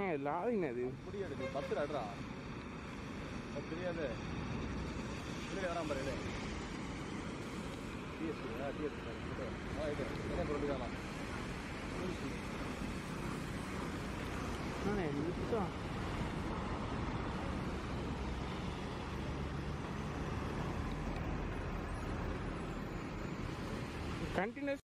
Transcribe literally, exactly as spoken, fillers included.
லாவிங்க அது முடியாது பத்து அட்ரா தெரியாது வராம பாரு டிஎஸ்சி டிஎஸ்சி என்ன பொருள் கண்டினியூஸ்